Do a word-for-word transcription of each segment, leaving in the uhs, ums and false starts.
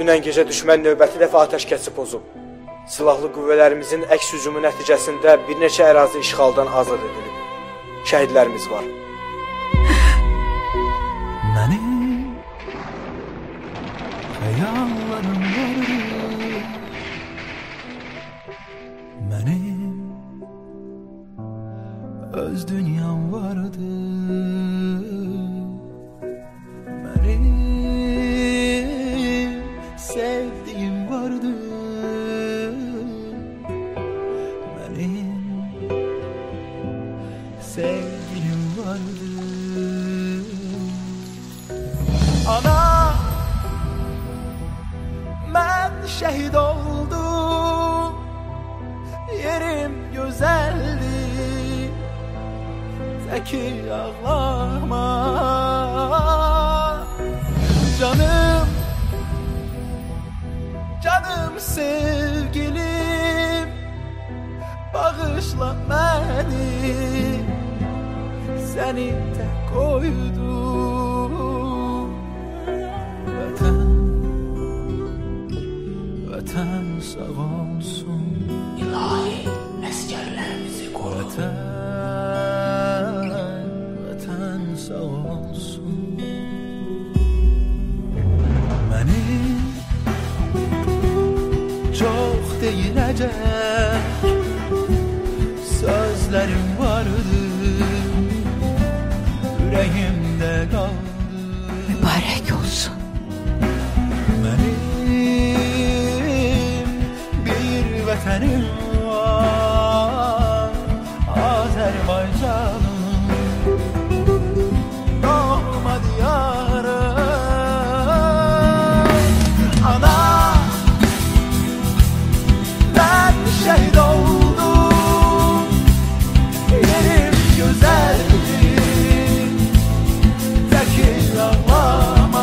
gündən gecə düşmən növbəti dəfə atəşkəsi pozub. Silahlı qüvvələrimizin əks hücumu nəticəsində bir neçə ərazi işğaldan azad edilib. Şəhidlərimiz var. Mənim xəyallarım vardı, mənim öz dünyam vardı, mənim sevdiğim vardı, mənim sevgilim vardı. Ana, mən şəhid oldum, yerim gözəldi, təki ağlama. Canım, canım sevgilim, bağışla məni, səni tək koydum. Vətən, vətən sağ olsun. İlahi, əsgərlərimizi qoru. Vətən, vətən sağ olsun. Mənim çox deyiləcək sözlərim vardı, ürəyimdə qaldı. Mübarək olsun. Mənim bir vətənim var, Azərbaycanım, doğma diyarım. Ana, mən şəhid oldum, yerim gözəldi, təki ağlama.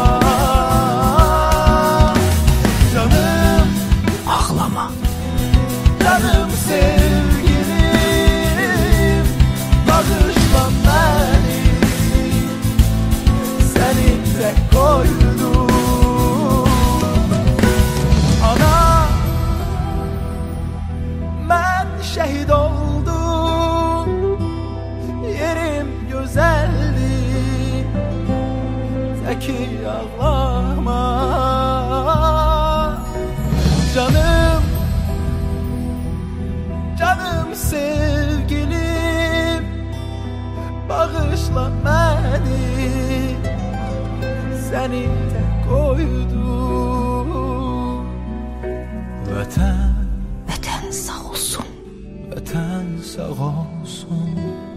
Canım, Ağlama. canım sevgilim, bağışla məni, səni tək koydum. Ana, mən şəhid oldum, yerim gözəldi, təki ağlama. Canım, canım sevgilim, bağışla məni, səni tək koydum. Vətən, Vətən sağ olsun. vətən sağ olsun.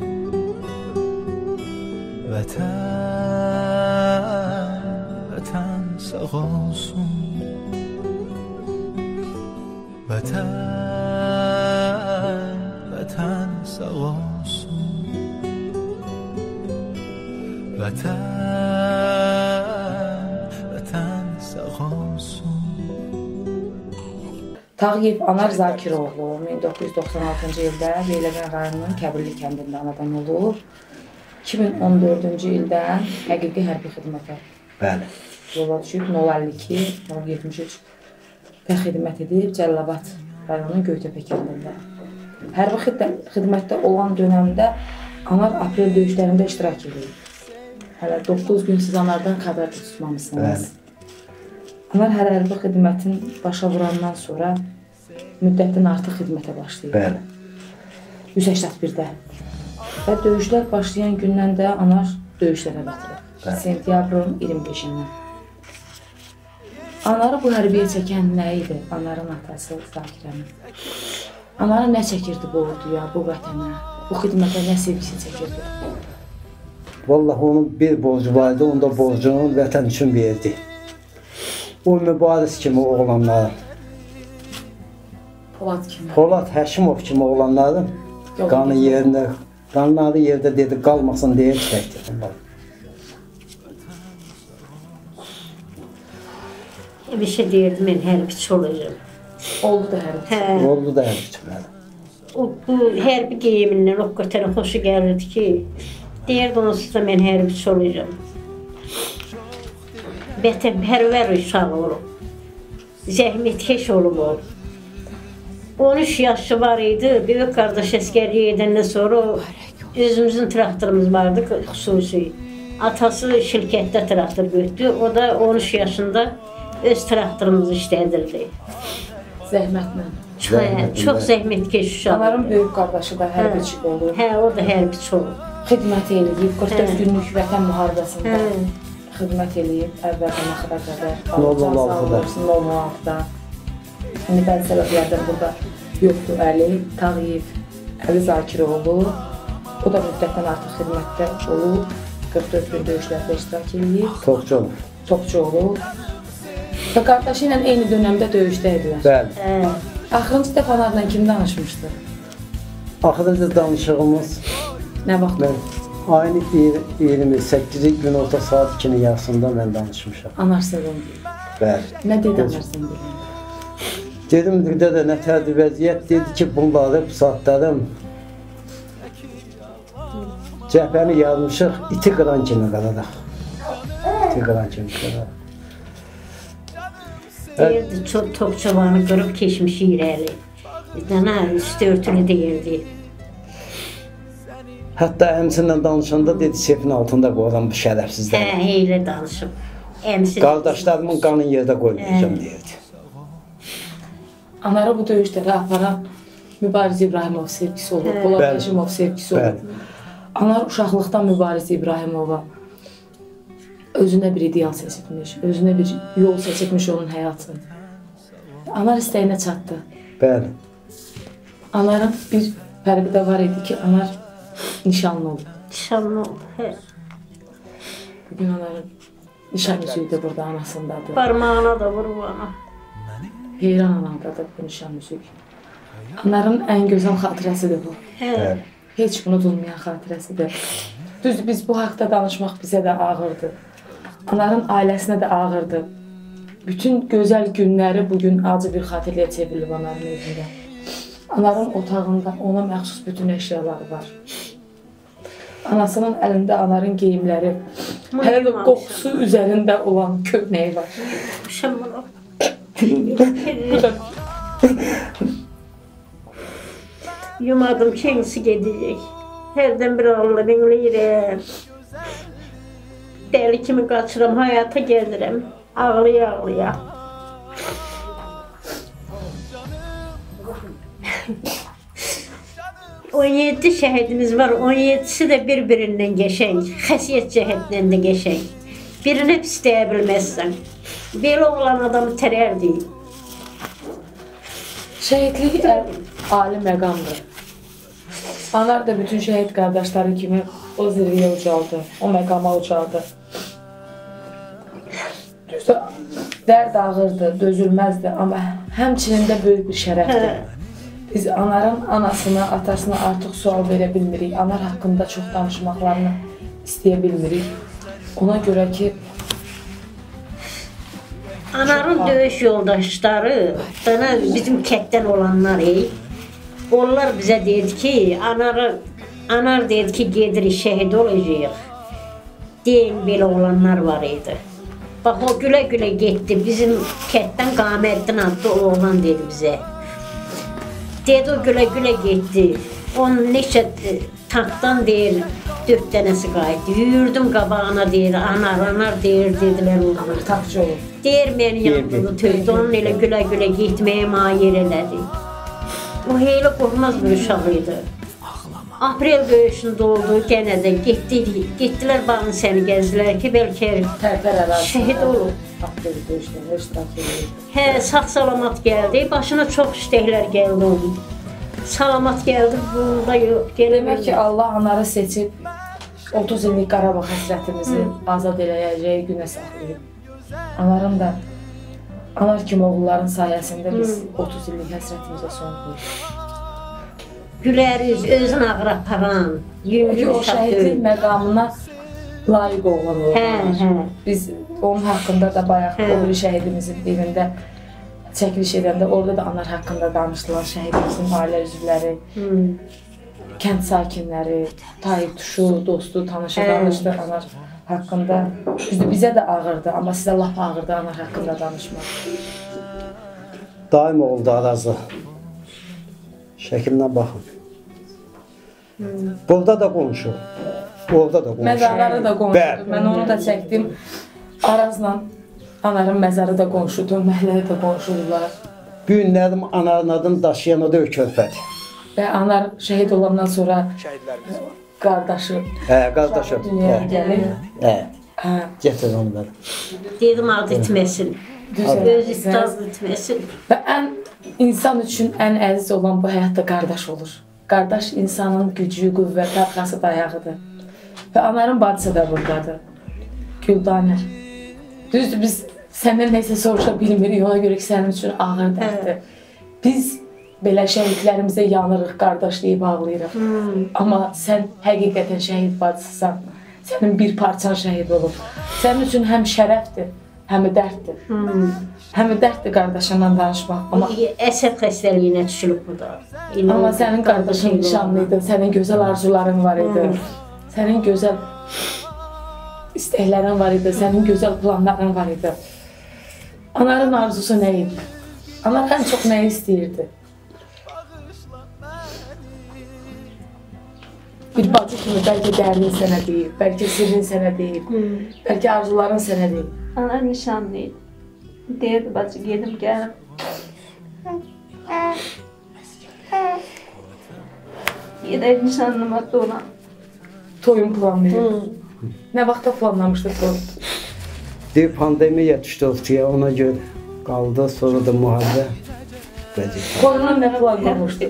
Vətən, vətən sağ olsun. Vətən, vətən sağ olsun. Vətən, vətən sağ olsun. Tağıyev Anar Zakiroğlu min doqquz yüz doxsan altıncı ildə Beyləqan rayonunun Kəbirli kəndində anadan olub. iki min on dördüncü ildən həqiqi hərbi xidmətə Bəli. yola düşüb nol əlli iki nol yetmiş üç və xidmət edib Cəlilabad rayonunun Göytəpə kəndində. Hərbi xidmətdə olan dönəmdə Anar aprel döyüşlərində iştirak edir. Hələ doqquz gün siz Anardan xəbər tutmamışsınız. Anar hər hərbi xidmətin başa vurandan sonra müddətdən artıq xidmətə başlayır. Bəli. yüz səksən birdə. Və döyüşlər başlayan gündən də Anar döyüşlərə qatılır. Sentyabrın iyirmi beşindən. Anarı bu hərbiyə çəkən nə idi? Anarın atası Zakirəmin. Anarı nə çəkirdi bu orduya, bu vətənə, bu xidmətə nə sevgisi çəkirdi? Vallahi onun bir borcu vardı, onda borcunu vətən üçün verdi. O mübariz kimi oğlanlar, Polad kimi. Polad Həşimov kimi oğlanların qanı yerində, qanları yerdə dedi, qalmasın deyə çəkdi. Bir şey deyirdim, mən hərbiçi olacağım. Oldu da hərbiçi. Hə, Oldu da hərbiçi. o, bu hərbi geyimindən o qədər xoşu gəlirdi ki, deyirdi onsuz da mən hərbiçi olacağım. Vətənpərvər uşaq olub. zəhmətkeş olub o. on üç yaşı var idi. Böyük qardaş əskərliyə edəndən sonra özümüzün traktorumuz vardı xüsusi. Atası şirkətdə traktor götürdü. O da on üç yaşında öz traktorumuzu işlədirdi. Zəhmətlə. Çox, çox zəhmətkeş uşaq. Onların böyük qardaşı da hərbiçi olub. Hə, o da hərbiçi olub. Xidmət eləyib, qırx dörd günlük vətən müharibəsində Hə. xidmət eləyib, əvvəldən axıra qədər. Nol nol altıda. nol nol altıda. İndi bəzi səbəblərdən burada yoxdur. Əli Tağıyev, Əli Zakiroğlu. O da müddətdən artıq xidmətdə olub. qırx dörd gün döyüşlərdə iştirak eləyib. Topçu olub. Topçu olub. Və qardaşı ilə eyni dönəmdə döyüşdə idilər. Bəli. Hə. Axırıncı dəfə onlarla kim danışmışdı? Axırıncı danışığımız Nə vaxt? mən ayın iyirmi səkkizi gün orta saat ikinin yarısında mən danışmışam. Anar Sevim. Bəli. Nə dedi Anar Sevim? Dedim, bir də nə tərdi vəziyyət, dedi ki, bunları bu saatlarım cəhbəni yazmışıq, iti qıran kimi qaladaq. İti qıran kimi qaladaq. Deyirdi, çox topçavanı qırıb keçmiş irəli. Dana üstü örtülü deyirdi. Hətta əmsinlə danışanda dedi, sefin altında qoyuram bu Hə, şərəfsizləri. elə danışıb. Əmsi. Qardaşlarımın qanın yerdə qoymayacağım, deyirdi. Anara bu döyüşlərə aparan Mübariz İbrahimov sevgisi olub, Hə. Polad Bəli. Həşimov sevgisi olub. Bəli. Anar uşaqlıqdan Mübariz İbrahimova özünə bir ideal seçibmiş, özünə bir yol seçibmiş onun həyatını. Anar istəyinə çatdı. Bəli. Anarın bir fərqi də var idi ki, Anar nişanlı oldu. Nişanlı oldu. Hə. Bugün Anarın nişan yüzüyü də burada anasındadır. Parmağına da vurub ana. Heyran anamdadır bu nişan yüzüyü. Anarın ən gözəl xatirəsidir bu. Hə. Bəli. Heç unudulmayan xatirəsidir. Düzdür, biz bu haqda danışmaq bizə də ağırdır. Anarın ailəsinə də ağırdır. Bütün gözəl günləri bugün acı bir xatirəyə çevrilib Anarın özündə. Anarın otağında ona məxsus bütün əşyaları var. Anasının əlində Anarın geyimləri, hələ də qoxusu üzərində olan köynəyi var. Şamala. Yumadım kendisi gedecek. Herden bir Allah dinleyirəm. Deli kimi kaçıram, hayata gelirəm. Ağlıya ağlıya. on yedi şəhidimiz var, on yedisi də bir-birindən geçək, xəsiyyət cəhətdən də geçək. Birini hep istəyə bilməzsən. Belə olan adamı tərərdi. Şəhidlik ali məqamdır. Anar da bütün şəhid qardaşları kimi o zirvəyə ucaldı, o məqama ucaldı. Dərd ağırdı, dözülməzdi, amma həmçinin də böyük bir şərəfdir. Biz Anarın anasına, atasına artıq sual verə bilmirik. Anar haqqında çox danışmaqlarını istəyə bilmirik. Ona görə ki, Anarın döyüş yoldaşları, dana bizim kətdən olanlar, onlar bizə dedi ki, Anar, Anar dedi ki, gedirik, şəhid olacaq. Deyin, belə olanlar var idi. Bax, o gülə-gülə getdi, bizim kətdən Qaməddin adlı oğlan dedi bizə. Dedi, o gülə-gülə getdi. Onun neçə tankdan deyir, dörd dənəsi qayıtdı. Yürüdüm qabağına deyir, Anar, Anar deyir, dedilər ona. Anar taxçı olub. Deyir, məni yanımda töydü, onun elə gülə-gülə getməyə mayer elədi. O heyli qorxmaz bir uşaq idi. Aprel döyüşündə oldu, gənə də getdi, getdilər bağın səni gəzdilər ki, bəlkə Tərpər ərazisi. şəhid olub. Aprel döyüşlərində iştirak edir. Hə, sağ-salamat gəldi, başına çox iştəklər gəldi onun. Salamat gəldi, bunda yox, Demək ki, gəlmədi. Allah Anarı seçib otuz illik Qarabağ həsrətimizi azad eləyəcəyi günə saxlayıb. Anarın da, Anar kimi oğulların sayəsində biz otuz illik həsrətimizə son qoyuq. Gülər üz, özün ağır aparan, yüngül Çünki o uşaq şəhidlik deyil. məqamına layiq olan Hə, oğlanlar. hə. Biz onun haqqında da bayaq Hə. o biri şəhidimizin evində çəkiliş edəndə orada da Anar haqqında danışdılar. Şəhidimizin ailə üzvləri, Hmm. kənd sakinləri, Tayyip Tuşu, dostu, tanışı Hə. danışdı Anar haqqında. Düzdür, bizə də ağırdı, amma sizə lap ağırdı Anar haqqında danışmaq. daim oldu Arazlı. Şəklindən baxın. Burada da qonşu. Orada da qonşu. Məzarları da qonşudur. Bəli. Mən onu da çəkdim. Arazla Anarın məzarı da qonşudur, məhəlləri də qonşudurlar. Bu günlərim anarın adını daşıyan o da Körpədir. Və Anar şəhid olandan sonra Şəhidlərimiz var. qardaşı Hə, qardaşım. dünyaya Hə, gəlir. hə. Hə, Gətir onu belə. Dedim ad etməsin. düzəlir. Öz istaz etməsin. Və ən insan üçün ən əziz olan bu həyatda qardaş olur. Qardaş insanın gücü, qüvvəti, arxası, dayağıdır. Və Anarın bacısı da buradadır. Güldanə. Düzdür, biz səndən nəsə soruşa bilmirik, ona görə ki, sənin üçün ağır dərddir. Biz belə şəhidlərimizə yanırıq, qardaş deyib ağlayırıq. Hmm. Amma sən həqiqətən şəhid bacısısan. Sənin bir parçan şəhid olub. Sənin üçün həm şərəfdir, həm dərddir. Hmm. Həm dərddir qardaşınla danışmaq. Amma, Əsəb xəstəliyinə düşülüb bu da. amma sənin qardaşın nişanlıydı, sənin gözəl arzuların var idi. Hmm. Sənin gözəl istəklərin var idi, sənin gözəl planların var idi. Anarın arzusu nə idi? Anar ən çox nəyi istəyirdi? Bir bacı kimi bəlkə dərdin sənə deyib, bəlkə sirrin sənə deyib, hmm. bəlkə arzuların sənə deyib. Ana nişanlıydı. Deyirdi bacı gedim gəlim. Gedək nişanlıma dolan. Toyun planlayıb. Hmm. Nə vaxtda planlamışdı toyun? Bir pandemiya düşdü ortaya, ona görə qaldı, sonra da müharibə. Toyunu nə planlamışdı?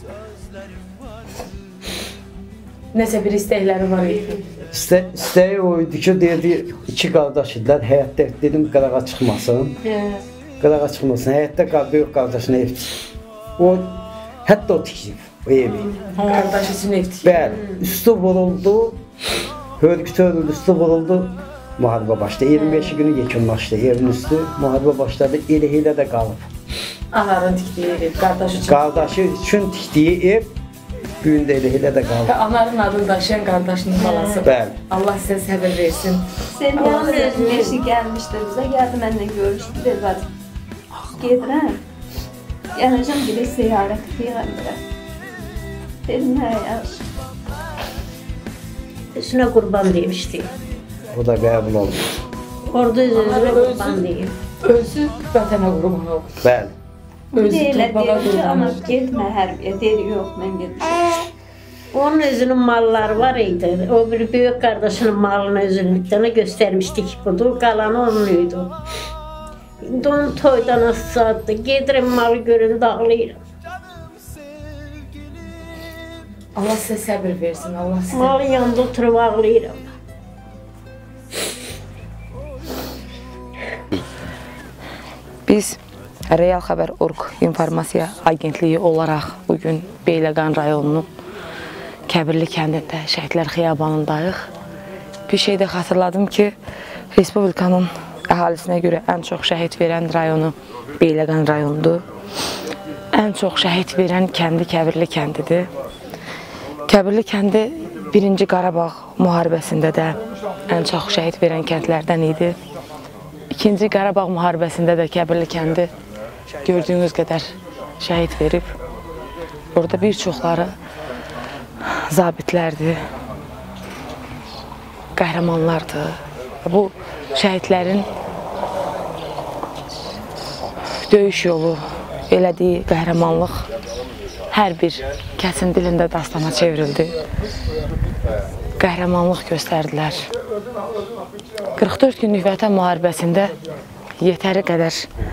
Nəsə bir istəkləri var idi. İstə, istəyi o idi ki, deyirdi, iki qardaş idilər, həyətdə dedim, qırağa çıxmasın. Qırağa çıxmasın, həyətdə böyük qardaşına ev tikib. O, hətta o tikib, o evi. Qardaş üçün ev tikib. Bəli, üstü vuruldu, hörgütü örüldü, üstü vuruldu, müharibə başladı. iyirmi beşi günü yekunlaşdı, evin üstü, müharibə başladı, elə-elə də qalıb. Anarın tikdiyi ev, qardaş üçün. Qardaşı üçün tikdiyi ev, gün də elə-elə də qalıb. Və Anarın adını daşıyan qardaşının balası. Bəli. Allah sizə səbir versin. Selviyanın özünün eşi gəlmişdi bizə, gəldi mənlə görüşdü, dedi bacı. Gedirəm, gələcəm bir ziyarət Peyğəmbərə. Dedim, hə, yaxşı. Üstünə qurban demişdi. O da qəbul oldu. Orada özünə qurban deyib. Özü vətənə qurban oldu. Bəli. Özü Deyilə, torpağa deyir ki, qurban ana oldu. getmə hərbiyə, deyir, yox, mən gedirəm. Onun özünün malları var idi. O bir büyük kardeşinin malını özünlükten göstermiştik budur. Kalanı onun idi. İndi onu toydan assadı. Gedirim malı görün dağlayırım. Allah sizə səbir versin, Allah sizə. Malın yanında oturup ağlayırım. Biz Real Xəbər nöqtə org informasiya agentliyi olaraq bugün Beyləqan rayonunun Kəbirli kəndində Şəhidlər Xiyabanındayıq. Bir şey də xatırladım ki, Respublikanın əhalisinə görə ən çox şəhid verən rayonu Beyləqan rayonudur. Ən çox şəhid verən kəndi Kəbirli kəndidir. Kəbirli kəndi birinci Qarabağ müharibəsində də ən çox şəhid verən kəndlərdən idi. İkinci Qarabağ müharibəsində də Kəbirli kəndi gördüyünüz qədər şəhid verib. Orada bir çoxları zabitlərdir, qəhrəmanlardır. Bu şəhidlərin döyüş yolu, elədiyi qəhrəmanlıq hər bir kəsin dilində dastana çevrildi. Qəhrəmanlıq göstərdilər. qırx dörd günlük vətən müharibəsində yetəri qədər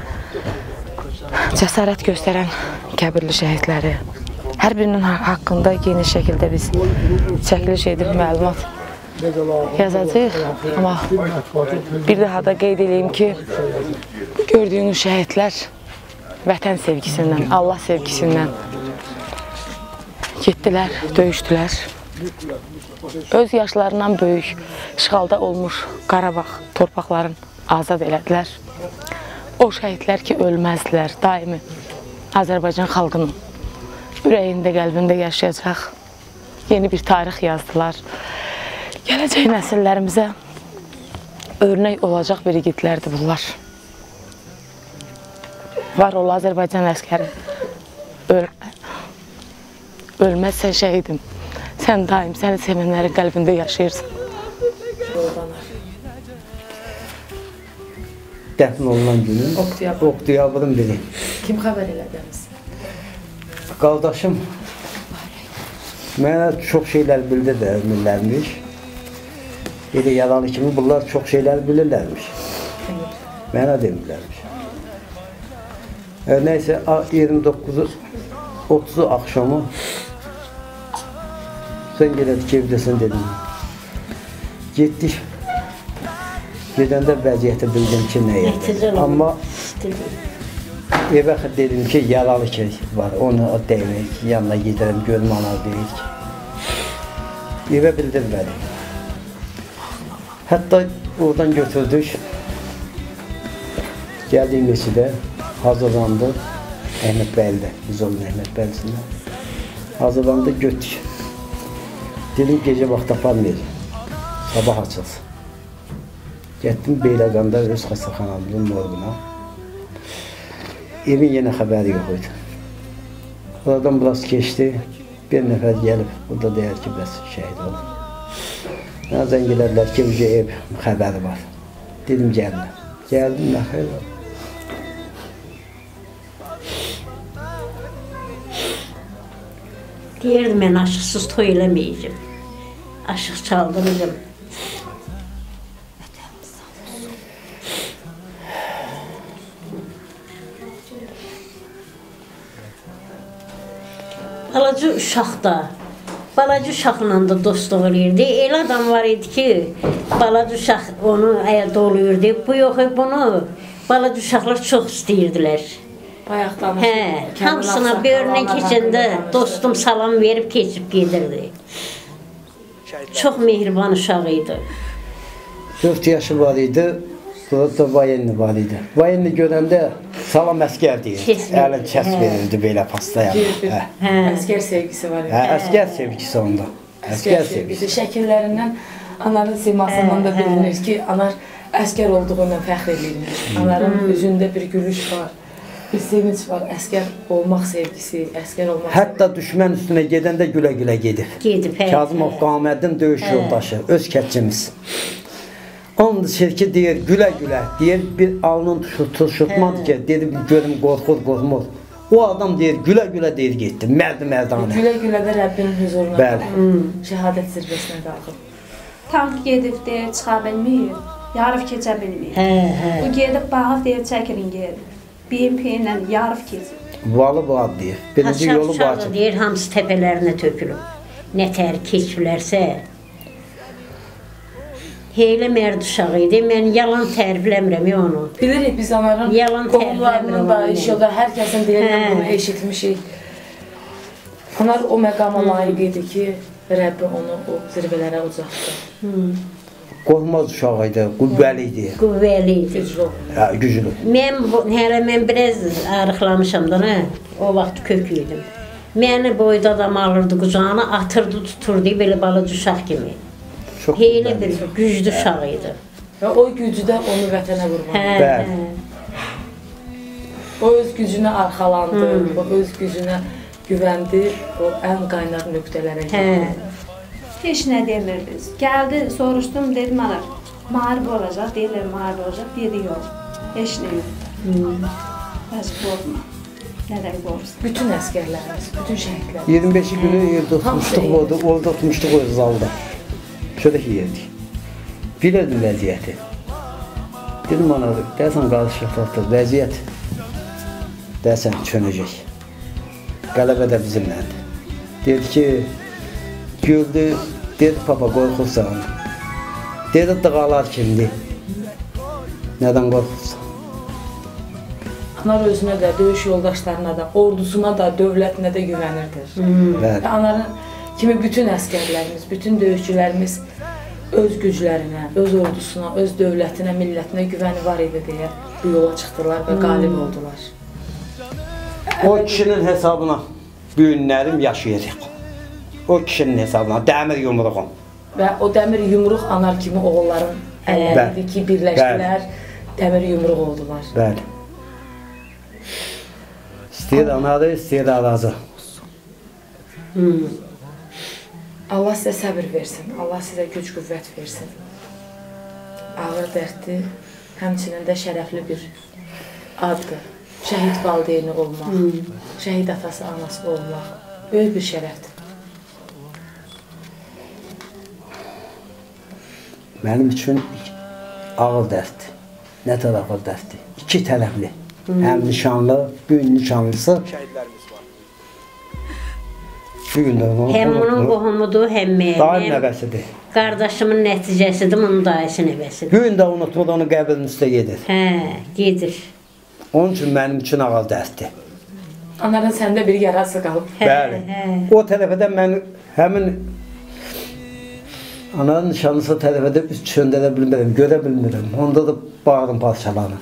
cəsarət göstərən Kəbirli şəhidləri, hər birinin haqqında geniş şəkildə biz çəkiliş edib məlumat yazacağıq. Amma bir daha da qeyd edeyim ki, gördüyünüz şəhidlər vətən sevgisindən, Allah sevgisindən getdilər, döyüşdülər. Öz yaşlarından böyük işğalda olmuş Qarabağ torpaqlarını azad elədilər. O şəhidlər ki, ölməzdilər, daimi Azərbaycan xalqının ürəyində, qəlbində yaşayacaq yeni bir tarix yazdılar. Gələcək nəsillərimizə örnək olacaq bir igidlərdir bunlar. Var ol Azərbaycan əskəri. Öl Ölməzsən şəhidim. Sən daim səni sevənlərin qəlbində yaşayırsan. Dəfn olunan günün Oktyabr. Oktyabırın biri. Kim xəbər elədiniz? Qardaşım mənə çox şeylər bildirlərmiş. Elə yaralı kimi bunlar çox şeylər bilirlərmiş. Mənə demirlərmiş. E, neyse iyirmi dokkuzu otuzu akşamı sen geledik evdesin dedim. Gittik. Gedəndə vəziyyəti bildim ki, nə yerdə. Amma evə dedim ki, yaralı ki var, onu deyirik, yanına giderim, görüm ana deyirik. Evə bildirmədim. Hətta oradan götürdük. Gəldik mesidə, hazırlandı. Əhməd Bəyli'də, biz olun Əhməd Bəyli'sində. Hazırlandı, götdük. Dedim, gecə vaxt aparmayız, sabah açılsın. Getdim Beyləqanda öz xəstəxanamızın morguna. Evin yenə xəbəri yox idi. Oradan biraz keçdi, bir nəfər gəlib, burada deyər ki, bəs şəhid olun. Mənə zəng elədilər ki, uca ev xəbəri var. Dedim, gəlmə. Gəldim, nə xeyr var. Deyirdim, mən aşıqsız toy eləməyəcəm. Aşıq çaldıracam. Balaca uşaqda, balaca uşaqla da dostluq eləyirdi. Elə adam var idi ki, balaca uşaq onu əyədə oluyurdu. Bu yox, bunu balaca uşaqlar çox istəyirdilər. Bayaqdan Hə, hamısına bir örnək keçəndə dostum salam verib keçib gedirdi. Çox mehriban uşaq idi. dörd yaşı var idi, burada da vayenli var idi. Vayenli görəndə salam əskər deyir. Əlin kəs verirdi belə pastaya. Əskər sevgisi var idi. Hə, əskər sevgisi onda. Əskər sevgisi. Şəkillərindən, anarın simasından da bilinir ki, anar əskər olduğundan fəxr edirmiş. Anarın üzündə bir gülüş var, bir sevinç var, əskər olmaq sevgisi, əskər olmaq sevgisi. Hətta düşmən üstünə gedəndə gülə-gülə gedib. Gedib, hə. Kazımov Qaməddin döyüş yoldaşı, öz kətçimiz. Onun şirki deyir, gülə-gülə, deyir, bir alnın tutuşutmadı ki, dedi, görüm, qorxur, qorxmur. O adam deyir, gülə-gülə deyir, getdi, mərdi-mərdanə. Gülə-gülə də Rəbbinin huzuruna Bəli. şəhadət zirvəsinə qalxıb. Tank gedib deyir, çıxa bilməyir, yarıb keçə bilməyir. Hə, hə. Bu gedib bağıb deyir, çəkilin gedib. B M P ilə yarıb keçib. Valı var deyir, birinci yolu Aşağı var. deyir, hamısı təpələrinə tökülüb. Nə tər keçiblərsə. Heylə mərd uşağı idi, mən yalan tərifləmirəm onu. Bilirik biz anarın Yalan qohumlarının da, tərifləmirəm iş yolda hər kəsin dilindən Hə. bunu eşitmişik. Anar o məqama layiq idi ki, Rəbbi onu o zirvələrə ucaqdı. Qorxmaz uşağı idi, qüvvəli idi, Qüvvəli idi. Güclü oldu. hə, güclü. Mən, bu- hələ mən biraz arıqlamışam da, nə? O vaxt kök idim. Məni boyda adam alırdı qucağına, atırdı, tuturdu, belə balaca uşaq kimi. Çox Heylə qüvvəli. bir güclü uşaq idi. Və o gücdə onu vətənə vurmalı. Hə, Bəli. hə. O öz gücünə arxalandı, o öz gücünə güvəndi, o ən qaynaq nöqtələrə Hə. gəldi. Heç nə demirdiniz. Gəldi, soruşdum, dedim, anar, müharibə olacaq, deyirlər, müharibə olacaq, dedi, yox. Heç nə yox. Bəs qorxma. Nədən qorxsun? Bütün əskərlərimiz, bütün şəhidlər. iyirmi beşi günü yerdə oturmuşduq, orada, orada oturmuşduq o zalda. Çörək yeyirdik. Bilirdim vəziyyəti. Dedim ona, deyəsən qarışıqlıqdır, vəziyyət deyəsən çönəcək. Qələbə də bizimlədir. Dedi ki, güldü, dedi, papa qorxursan. Dedi, dağalar kimdir? Nədən qorxursan? Anar özünə də, döyüş yoldaşlarına da, ordusuna da, dövlətinə də güvənirdi. Bəli. Anarın kimi bütün əskərlərimiz, bütün döyüşçülərimiz öz güclərinə, öz ordusuna, öz dövlətinə, millətinə güvəni var idi deyə bu yola çıxdılar və qalib oldular. O kişinin hesabına bu günlərim yaşayacaq. O kişinin hesabına, dəmir yumruğum. Və o dəmir yumruq anar kimi oğulların əllərində ki, birləşdilər, dəmir yumruq oldular. Bəli. İstəyir anadır, istəyir arazı. Hmm. Allah sizə səbir versin, Allah sizə güc qüvvət versin. Ağır dərddir, həmçinin də şərəfli bir addır. Şəhid valideyni olmaq, hmm. şəhid atası, anası olmaq böyük bir şərəfdir. Mənim üçün ağır dərddir. Nə tər ağır dərddir? İki tərəfli. Hmm. Həm nişanlı, bu gün nişanlısı. Şəhidlərimiz var. Bu gün də onu... Həm onun qohumudur, həm mənim. Daim nəvəsidir. Qardaşımın nəticəsidir, onun dayısı nəvəsidir. Bu gün də unutmadı, onu qəbrinin üstə gedir. Hə, gedir. Onun üçün mənim üçün ağır dərddir. Anadan səndə bir yarası qalıb. Hə, Bəli. Hə. O tərəfədən mən həmin ananın nişanlısı tərəfədə üz çöndərə bilmirəm, görə bilmirəm. Onda da bağırım parçalanır.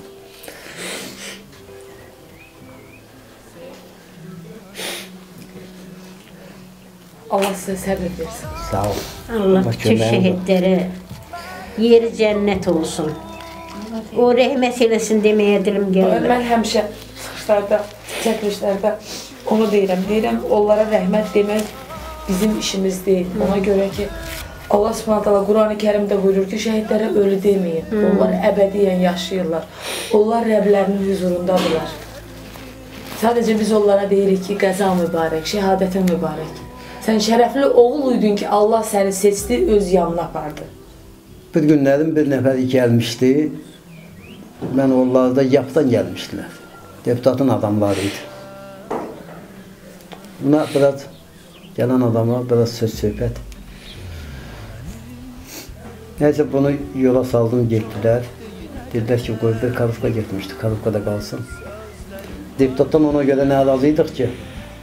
Allah sizə səbir versin. Sağ ol. Allah bütün şəhidlərə yeri cənnət olsun. O rəhmət eləsin deməyə dilim gəlir. Mən həmişə çıxışlarda, çəkilişlərdə onu deyirəm. Deyirəm, onlara rəhmət demək bizim işimiz deyil. Ona görə ki, Allah Subhanahu taala Qurani Kərimdə buyurur ki, şəhidlərə ölü deməyin. Hmm. Onlar əbədiyyən yaşayırlar. Onlar Rəblərinin huzurundadırlar. Sadəcə biz onlara deyirik ki, qəza mübarək, şəhadətə mübarək. Sən şərəfli oğul idin ki, Allah səni seçdi, öz yanına apardı. Bir günlərim bir nəfər gəlmişdi. Mən onlarda yapdan gəlmişdilər. Deputatın adamları idi. Buna biraz, gələn adama biraz söz söhbət. Neyse bunu yola saldım, getdilər. Dedilər ki, qoy bir Karufka getmişdi, Karufkada qalsın. Deputatdan ona görə nə razıydıq ki,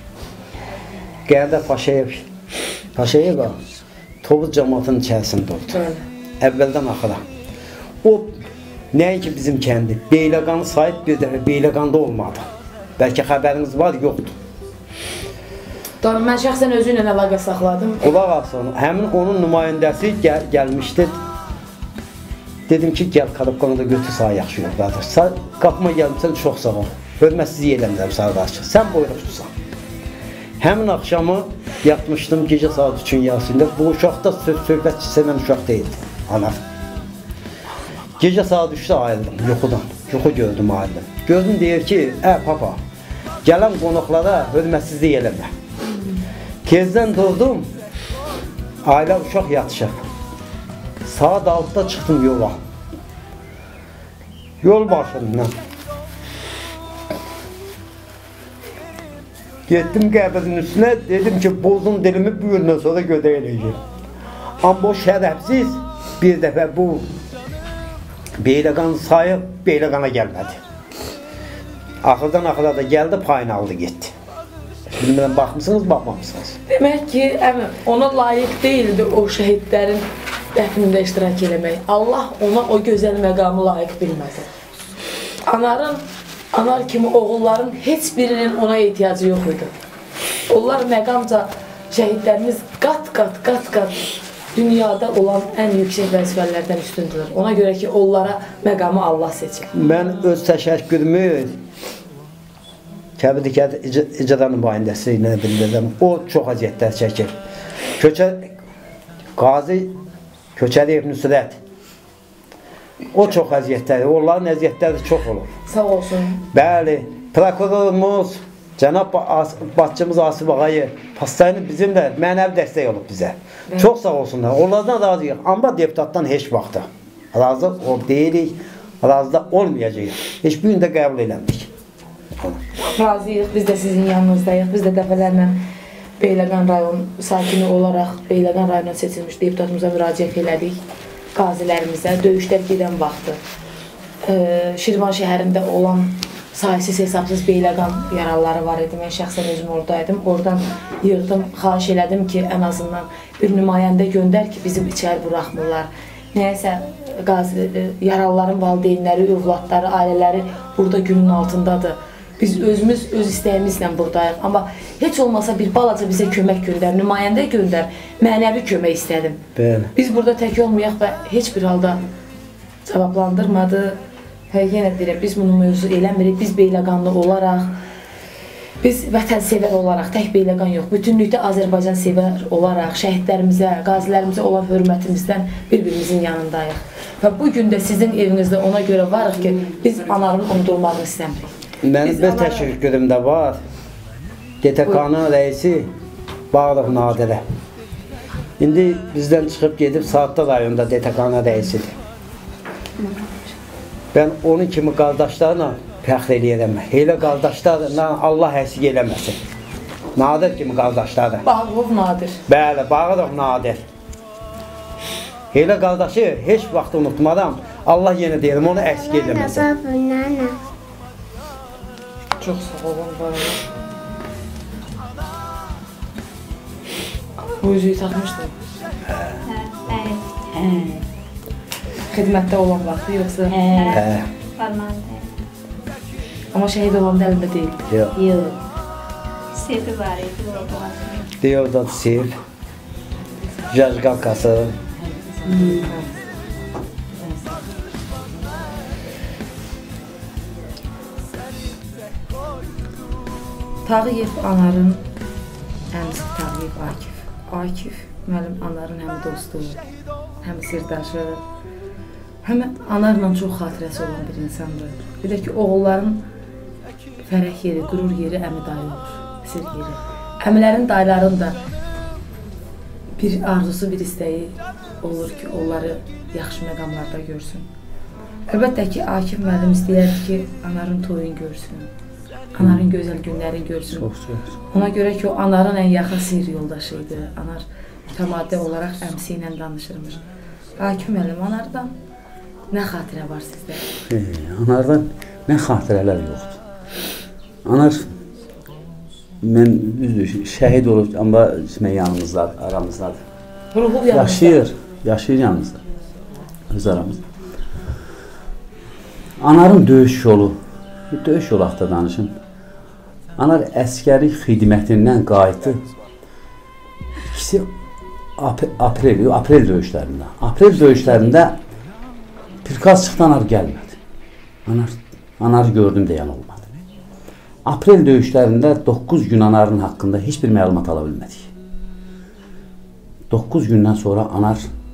Qərdə Paşayev, Paşayev Tovuz cəmatının içərisində oldu. Əvvəldən axıra. O, nəinki bizim kəndi, Beyləqanı sahib bir dəfə Beyləqanda olmadı. Bəlkə xəbəriniz var, yoxdur. Doğru, mən şəxsən özü ilə əlaqə saxladım. Qulaq asın, həmin onun nümayəndəsi gəl gəlmişdi. Dedim ki, gəl Karufkanı da götür sağ yaxşı yox, qardaş. Sən qapıma gəlmişsən, çox sağ ol. Hörmətsizlik eləmirəm sağ qarşı. Sən buyruq tutsan. Həmin axşamı yatmışdım gecə saat üçün Yasin'də. Bu uşaqda söz söhbət sevən uşaq deyildi. Ana. Gecə saat üçdə ayıldım yuxudan. Yuxu gördüm ayıldım. Gördüm deyir ki, ə papa, gələn qonaqlara hörmətsizlik eləmə. Tezdən durdum, ailə uşaq yatışıb. Saat altıda çıxdım yola. Yol başından. Getdim qəbrin üstünə, dedim ki, bozdum dilimi bu gündən sonra gödəyələyəcəm. Amma o şərəfsiz bir dəfə bu Beyləqanı sayıb, Beyləqana gəlmədi. Axırdan axıra da gəldi, payını aldı, getdi. Bilmirəm, baxmısınız, baxmamışsınız. Demək ki, əmi, ona layiq deyildi o şəhidlərin dəfnində iştirak eləmək. Allah ona o gözəl məqamı layiq bilmədi. Anarın Anar kimi oğulların heç birinin ona ehtiyacı yox idi. Onlar məqamca şəhidlərimiz qat-qat, qat-qat dünyada olan ən yüksək vəzifələrdən üstündürlər. Ona görə ki, onlara məqamı Allah seçir. Mən öz təşəkkürümü Kəbir-Dikət icra nümayəndəsi ilə bildirdim. O çox əziyyətlər çəkir. Köçə, Qazi Köçəliyev Nüsrət. O çox əziyyətləri, onların əziyyətləri çox olur. Sağ olsun. Bəli, prokurorumuz, cənab başçımız Asif Ağayı pastayını bizimlə mənəvi dəstək olub bizə. Bəli. Çox sağ olsunlar, onlardan razıyıq. Amma deputatdan heç vaxtı razı ol deyirik, razı da olmayacağıq. Heç bir gün də qəbul eləmdik. Razıyıq, biz də sizin yanınızdayıq. Biz də dəfələrlə Beyləqan rayon sakini olaraq Beyləqan rayonuna seçilmiş deputatımıza müraciət elədik. Qazilərimizə döyüşlər gedən vaxtı e, Şirvan şəhərində olan sayısız hesabsız Beyləqan yaralıları var idi. Mən şəxsən özüm oradaydım. Oradan yığdım, xahiş elədim ki, ən azından bir nümayəndə göndər ki, bizim içəri buraxmırlar. Nəyəsə qazi, yaralıların valideynləri, övladları, ailələri burada günün altındadır. Biz özümüz öz istəyimizlə buradayıq. Amma heç olmasa bir balaca bizə kömək göndər, nümayəndə göndər, mənəvi kömək istədim. Bəli. Biz burada tək olmayaq və heç bir halda cavablandırmadı. Hə, yenə deyirəm, biz bunu mövzu eləmirik. Biz Beyləqanlı olaraq Biz vətənsevər olaraq, tək Beyləqan yox, bütünlükdə Azərbaycan sevər olaraq şəhidlərimizə, qazilərimizə olan hörmətimizdən bir-birimizin yanındayıq. Və bu gün də sizin evinizdə ona görə varıq ki, biz Anarın unudulmağını istəmirik. Mənim bir təşəkkürüm də var. D T K-nın rəisi Bağdıq Nadirə. İndi bizdən çıxıb gedib Saatlı rayonunda D T K-nın rəisidir. Ben onun kimi qardaşlarla fəxr edirəm. Elə qardaşlarla Allah əsig eləməsin. Nadir kimi qardaşları. Bağdıq Nadir. Bəli, Bağdıq Nadir. Elə qardaşı heç vaxt unutmaram. Allah yenə deyirəm, onu əsig eləməsin. Çox sağ olun, var olun. Bu üzüyü takmışdın? Hə, Hə. Xidmətdə olan vaxtı yoxsa? Hə. parmağında. Amma şəhid olan da əlində deyil. Yox. Yox. Sevi var idi o boğazında. Deodot Sev. Jaj qalqası. Tağıyev Anarın əmisi Tağıyev Akif. Akif müəllim Anarın həm dostu, həm sirdaşı, həm Anarla çox xatirəsi olan bir insandır. Bir də ki, oğulların fərəh yeri, qürur yeri əmi dayı olur, sir yeri. Əmilərin, dayıların da bir arzusu, bir istəyi olur ki, onları yaxşı məqamlarda görsün. Əlbəttə ki, Akif müəllim istəyərdi ki, Anarın toyunu görsün. Anarın gözəl günlərini görsün. Çox çox. Ona görə ki, o Anarın ən yaxın seyir yoldaşı idi. Anar mütəmadi olaraq əmsi ilə danışırmış. Akif müəllim, Anardan nə xatirə var sizdə? E, Anardan nə xatirələr yoxdur. Anar, mən düzdür, şəhid olub, amma mən yanımızdadır, aramızdadır. Ruhu yanımızda. Yaşayır, yaşayır yanımızda, öz aramızda. Anarın döyüş yolu, döyüş yolu haqda danışın. Anar əskəri xidmətindən qayıtdı. İkisi ap aprel, aprel döyüşlərində. Aprel döyüşlərində Pirkaz çıxdı, Anar gəlmədi. Anar, Anarı gördüm deyən olmadı. Aprel döyüşlərində doqquz gün Anarın haqqında heç bir məlumat ala bilmədik. doqquz gündən sonra Anar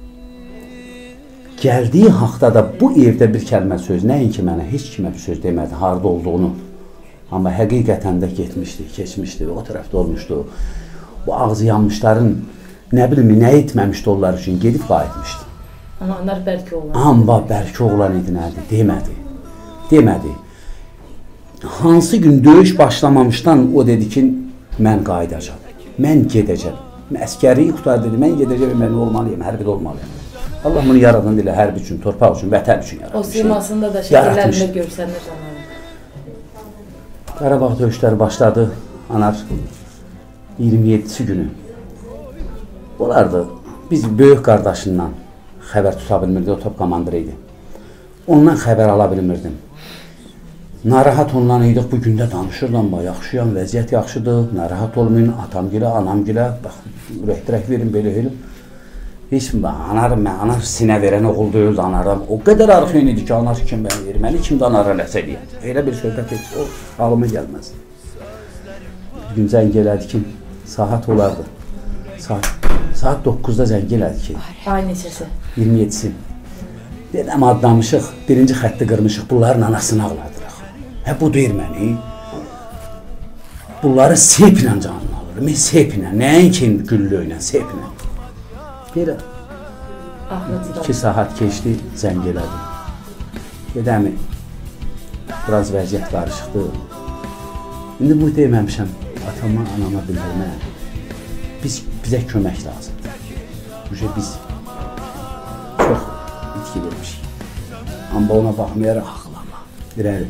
gəldiyi haqda da bu evdə bir kəlmə söz, nəinki mənə, heç kimə bir söz demədi, harada olduğunu. Amma həqiqətən də getmişdi, keçmişdi, o tərəfdə olmuşdu. Bu ağzı yanmışların nə bilim, nə etməmişdi onlar üçün, gedib qayıtmışdı. Amma Anar bəlkə oğlan. Amma bəlkə oğlan idi, nədir, demədi. Demədi. Hansı gün döyüş başlamamışdan o dedi ki, mən qayıdacam, mən gedəcəm. Əskəri qutar dedi, mən gedəcəm, mən olmalıyım, hərbidə olmalıyım. Allah bunu yaradan dilə, hərbi üçün, torpaq üçün, vətən üçün yaratmış. O simasında da şəkillərində görsənir Anarın. Qarabağ döyüşləri başladı, Anar iyirmi yeddisi günü. Olardı, biz böyük qardaşından xəbər tuta bilmirdi, o top komandiri idi. Ondan xəbər ala bilmirdim. Narahat ondan idik, bu gündə danışırdım, yaxşıyam, vəziyyət yaxşıdır, narahat olmayın, atam gilə, anam gilə, bax, rəhdirək verin, belə elə. Heç mi, Anar, mən Anar sinə verən oğul deyildi Anardan. O qədər arxın idi ki, Anar kim bəni verir, məni kim də Anara ləsə eləyər. Elə bir söhbət et, o halıma gəlməz. Bir gün zəng elədi ki, saat olardı. Saat, saat doqquzda zəng elədi ki. Ay neçəsi? iyirmi yeddisi. Dedəm, adlamışıq, birinci xətti qırmışıq, bunların anasını ağladırıq. Hə, bu deyir məni. Bunları seplə canını alır, mən seplə, nəyin ki, güllü ilə, seplə. Belə, iki saat keçdi, zəng elədi. Dedəmi, biraz vəziyyət qarışıqdır. İndi bu deməmişəm, atama, anama bildirmə. Biz, bizə kömək lazımdır. Uje biz çox itki vermişik. Amma ona baxmayaraq, irəli.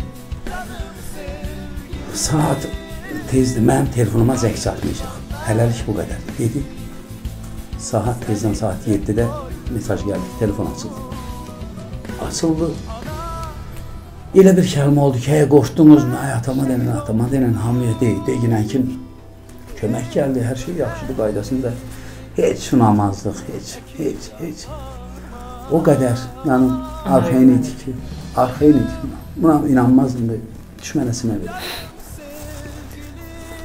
Saat tezdir, mənim telefonuma zəng çatmayacaq. Hələlik bu qədər, dedi. Saat tezdən saat yeddidə mesaj gəldi, telefon açıldı. Açıldı. Elə bir kəlmə oldu ki, həyə qorxdunuz mu? Atama denən, atama denən, hamıya deyil, deyilən kim? Kömək gəldi, hər şey yaxşıdır qaydasında. Heç sunamazdıq, heç, heç, heç. O qədər, yəni, arxain idi ki, arxain idi. Buna inanmazdım da, düşmənəsinə verir.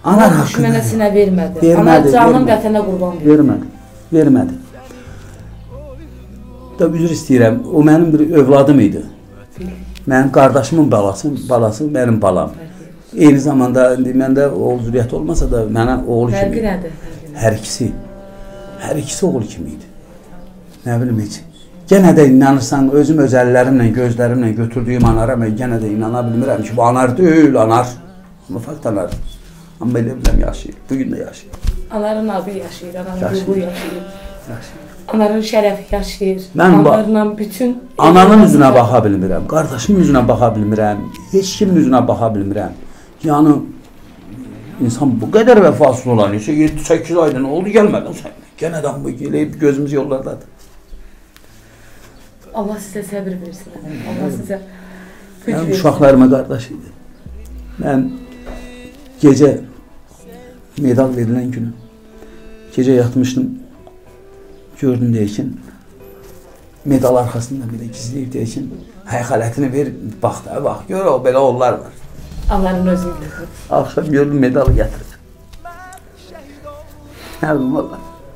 Anar Ana haqqını düşmənə sinə vermədi. Vermədi, Ana canın vermədi. vətənə qurban verdi. Vermədi. Vermədi. Da üzr istəyirəm. O mənim bir övladım idi. Mənim qardaşımın balası, balası mənim balam. Eyni zamanda indi məndə oğul zürriyyəti olmasa da mənə oğul kimi. Fərqi nədir? Hər ikisi. Hər ikisi oğul kimi idi. Nə bilim heç. Yenə də inanırsan, özüm öz əllərimlə, gözlərimlə götürdüyüm anara mən yenə də inana bilmirəm ki, bu anar deyil, anar. Amma fakt anar. Amma elə biləm yaşayır. Bugün də yaşayır. Anarın adı yaşayır, anarın Yaşayır. ruhu yaşayır. Yaşayır. Anarın şərəfi yaşayır. Mən bu- Anarla bütün... Ananın üzünə baxa bilmirəm, qardaşımın üzünə baxa bilmirəm, heç kimin üzünə baxa bilmirəm. Yəni, insan bu qədər vəfasız olan, yeddi səkkiz ayda nə oldu, gəlmədən sən. Gənə də bu gələyib gözümüz yollardadır. Allah sizə səbir versin. Allah sizə güc Mənim versin. uşaqlarıma qardaş idi. Mən gecə medal verilən günü, gecə yatmışdım, gördüm deyəkin, medal arxasında belə gizləyib deyəkin, həqiqətini ver, bax da, bax, gör o, belə onlar var. Allah'ın özünü bilir. Akşam gördüm medalı getirdi. Geldim valla.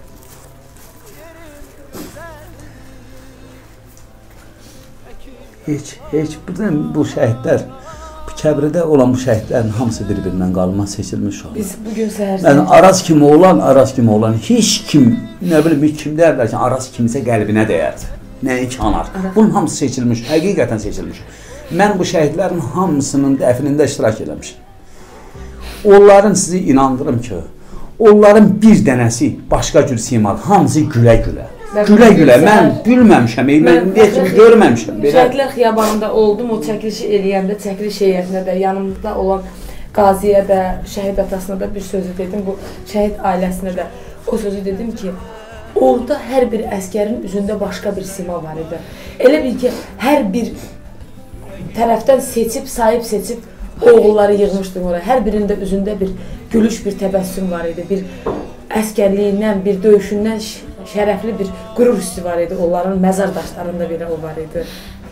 Hiç, hiç. Buradan bu şəhidlər, bu kəbrədə olan bu şəhidlərin hamısı bir-birindən qalma seçilmiş olur. Biz bugün səhər Yəni Araz kimi olan, Araz kimi olan heç kim, nə bilim, heç kim deyərlər ki, Araz kimisə qəlbinə dəyərdi. Nəinki anar. Bunun hamısı seçilmiş, həqiqətən seçilmiş. Mən bu şəhidlərin hamısının dəfnində iştirak eləmişim. Onların sizi inandırım ki, onların bir dənəsi başqa cür simal, hamısı gülə-gülə. Gülə-gülə, mən gülməmişəm, mən heç görməmişəm. Şəhidlər xiyabanında oldum, o çəkilişi eləyəndə, çəkiliş heyətində də, yanımda olan qaziyə də, şəhid atasına da bir sözü dedim, bu şəhid ailəsinə də o sözü dedim ki, orada hər bir əskərin üzündə başqa bir sima var idi. Elə bil ki, hər bir tərəfdən seçib, sahib seçib oğulları yığmışdım oraya. Hər birində üzündə bir gülüş, bir təbəssüm var idi. Bir əskərliyindən, bir döyüşündən şərəfli bir qürur hissi var idi. Onların məzar daşlarında belə o var idi.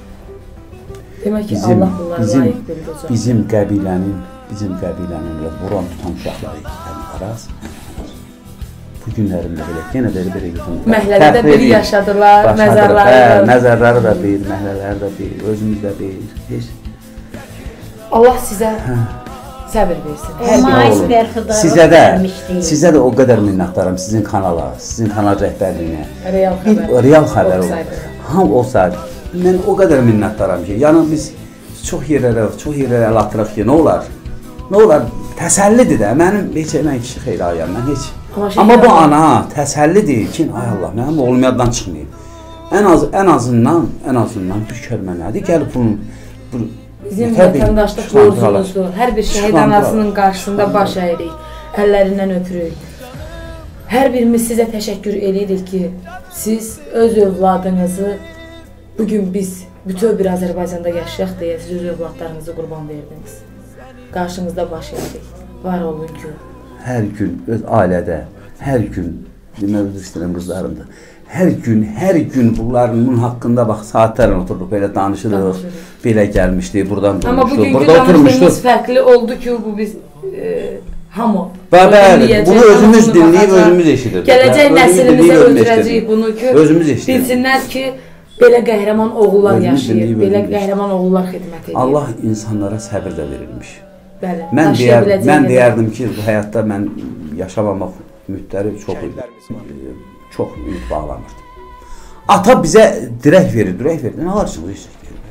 Demək ki, Bizim, Allah bunları bizim, layiq bildi hocam. bizim qəbilənin, bizim qəbilənin vuran tutan uşaqları yəni Araz. Bu günlərində belə, yenə də belə götürürüm. Məhəllədə biri yaşadılar, məzarları hə, da. məzarları da bir, məhəllələri də bir, özümüz də bir. Heç. Allah sizə səbir versin. O mais bərxudarlıq Sizə də, vermişdi. sizə də o qədər minnətdaram sizin kanala, sizin kanal rəhbərliyinə. Real Bir xəbər. real xəbər Olsaydı. olur. Ham olsaydı. Mən o qədər minnətdaram ki, yəni biz çox yerlərə, çox yerlərə əl atırıq ki, nə olar? Nə olar? Təsəllidir də. Mənim heç mən kişi xeyri ayam, mən heç. Amma şey Amma bu yapma. ana təsəllidir ki, ay Allah, mənim oğlum yaddan çıxmayıb. Ən az ən azından, ən azından bir kəlmə nədir? Gəlib bunun bu Bizim nətər bir vətəndaşlıq çıxandıralar. borcumuzdur. Hər bir şəhid Çıxandıralar. anasının qarşısında baş əyirik, əllərindən öpürük. Hər birimiz sizə təşəkkür edirik ki, siz öz övladınızı bugün biz bütöv bir Azərbaycanda yaşayaq deyə siz öz övladlarınızı qurban verdiniz. Qarşınızda baş əyirik. Var olun ki. Hər gün öz ailədə, hər gün demək üzr istəyirəm qızlarımda. Hər gün, hər gün bunların haqqında bax saatlarla otururuq, belə danışırıq. Danışırıq. Belə gəlmişdi, buradan Amma durmuşdu, bugünkü burada oturmuşdu. danışdığımız fərqli oldu ki, bu biz e, hamı Bəli, dinləyəcək, bunu özümüz hamı dinləyib, baxacaq. özümüz eşidirdik. Gələcək Özümüz nəslimizə dinləyib, özümüz öldürəcəyik eşidirdik. bunu ki, Özümüz eşidirdik. bilsinlər ki, belə qəhrəman oğullar Özümüz yaşayır, dinləyib, belə özümüz qəhrəman oğullar xidmət edir. Allah insanlara səbir də verilmiş. Bəli, Mən daşıya deyər, biləcəyini mən də- deyərdim ki, bu həyatda mən yaşamamaq ümidləri çox çox ümid bağlamırdı. Ata bizə dirək verir, dirək verir. Nə varsınız işte?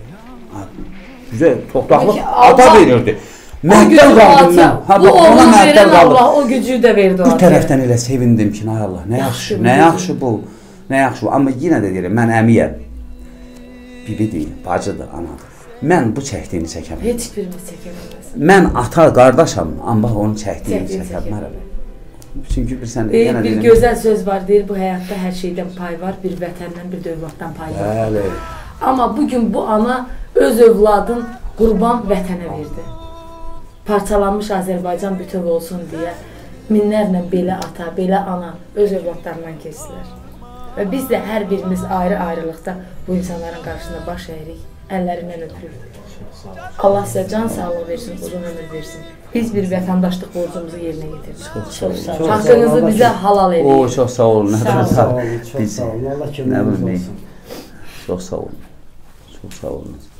Bizə toxtaqlıq Peki, ata Allah- verirdi. O Məhdər gücü qaldım mən. ata, Ha, bu bax, ona oğlu məhdər verən qaldım. Allah o gücü də verdi o Bir ataya. tərəfdən elə sevindim ki, ay Allah, nə yaxşı, Yaxşı, nə bu yaxşı bu, nə yaxşı bu. Amma yenə də deyirəm, mən əmiyəm. Bibidir, bacıdır, anadır. Mən bu çəkdiyini çəkəm. Heç birimiz çəkəməyiz. Mən ata, qardaşam, amma onun çəkdiyini Çəkdiyini çəkəm. çəkəm. Çünki bir sən Deyir, yenə bir deyirəm. gözəl söz var, deyir, bu həyatda hər şeydən pay var, bir vətəndən, bir dövlətdən pay var. Bəli. Amma bugün bu ana öz övladın qurban vətənə verdi. Parçalanmış Azərbaycan bütöv olsun deyə minlərlə belə ata, belə ana öz övladlarından keçdilər. Və biz də hər birimiz ayrı-ayrılıqda bu insanların qarşısında baş əyirik. əllərindən öpürük. Allah sizə can sağlığı versin, uzun ömür versin. Biz bir vətəndaşlıq borcumuzu yerinə getirdik. Çox sağ olun. Haqqınızı bizə halal edin. O, çox sağ olun. Sağ Sağ olun, çox sağ olun. Allah Nə köməyiniz bilmək. olsun. Çox sağ olun. Çox sağ olun.